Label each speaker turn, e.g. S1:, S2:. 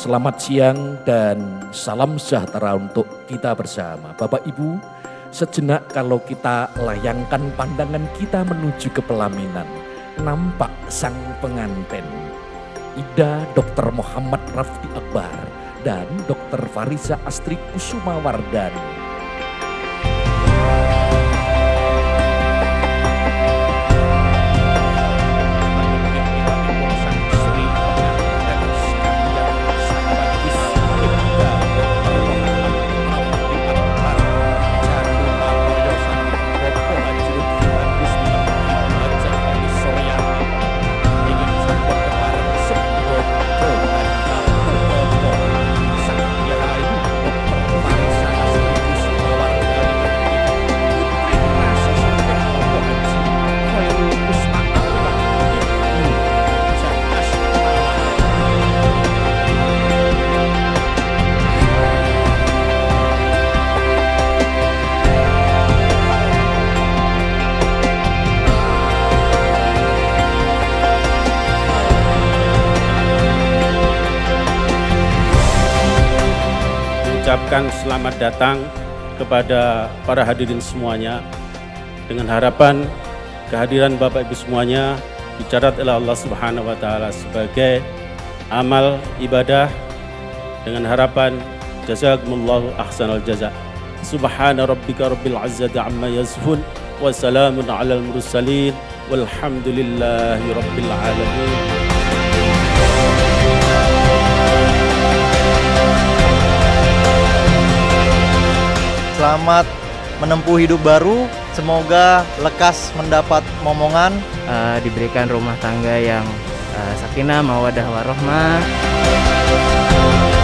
S1: Selamat siang dan salam sejahtera untuk kita bersama. Bapak Ibu, sejenak kalau kita layangkan pandangan kita menuju ke pelaminan, nampak sang pengantin, Ida Dr. Muhammad Raffi Akbar dan Dr. Fariza Astri Kusuma Wardani.
S2: Ucapkan selamat datang kepada para hadirin semuanya, dengan harapan kehadiran Bapak Ibu semuanya dicatat oleh Allah Subhanahu wa taala sebagai amal ibadah, dengan harapan jazakumullahu ahsanal jaza. Subhana rabbika rabbil izzati amma yasifun wa salamun alal mursalin walhamdulillahi rabbil alamin.
S3: Selamat menempuh hidup baru, semoga lekas mendapat momongan,
S4: diberikan rumah tangga yang sakinah, mawaddah warahmah.